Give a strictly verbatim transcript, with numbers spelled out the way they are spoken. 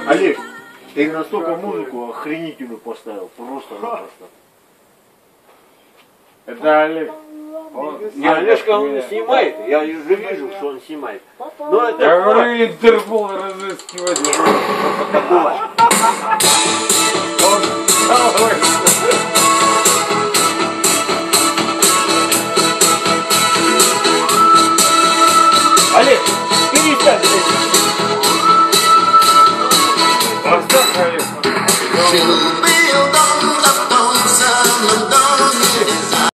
Олег, ты настолько музыку охренительную поставил, просто-напросто. Это Олег. Он... Не, Олежка он не снимает, я уже вижу, что он снимает. Но это я говорю, Интерпол разыскивать. Олег, перестань. Поставь, Олег.